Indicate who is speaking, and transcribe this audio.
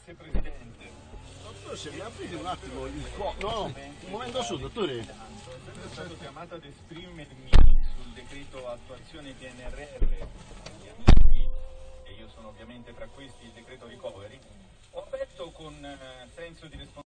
Speaker 1: Grazie Presidente.
Speaker 2: Dottore, se mi aprite un attimo il fuoco. No, un momento solo, dottore.
Speaker 1: Sono stato chiamato ad esprimermi sul decreto attuazione PNRR. Gli amici, e io sono ovviamente tra questi, il decreto recovery. Ho aperto con senso di responsabilità